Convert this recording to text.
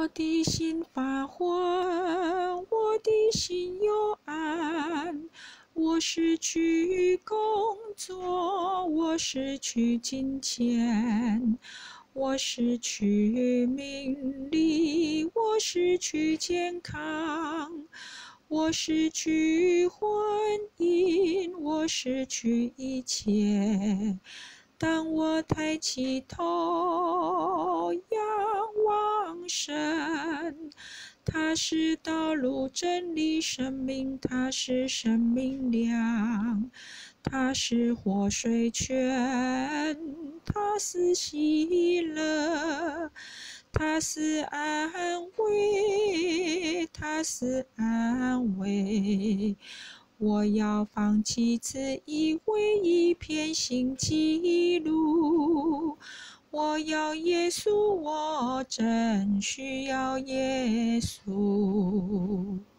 我的心发昏，我的心幽暗，我失去工作，我失去金钱，我失去名利，我失去健康，我失去婚姻，我失去一切。当我抬起头仰望神，他是道路真理生命，他是生命粮，他是活水泉，他是喜乐，他是安慰，他是安慰。我要放弃自以为一片新纪录，我要耶稣，我真需要耶稣。